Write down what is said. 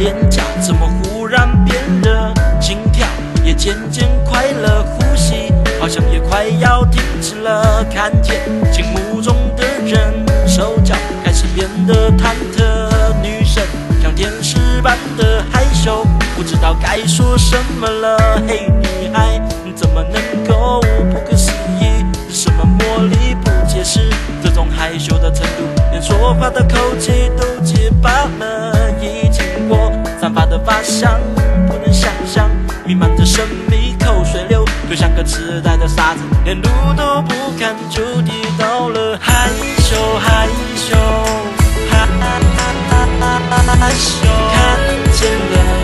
脸颊怎么忽然变热，心跳也渐渐快乐，呼吸好像也快要停止了。看见心目中的人，手脚开始变得忐忑，女生像天使般的害羞，不知道该说什么了。嘿，女孩，你怎么能够不可思议？是什么魔力不解释？这种害羞的程度，连说话的口气都结巴了。已经过散发的发香，不能想象，弥漫着神秘口水流，就像个痴呆的傻子，连路都不看就跌倒了。害羞害羞害羞，看见了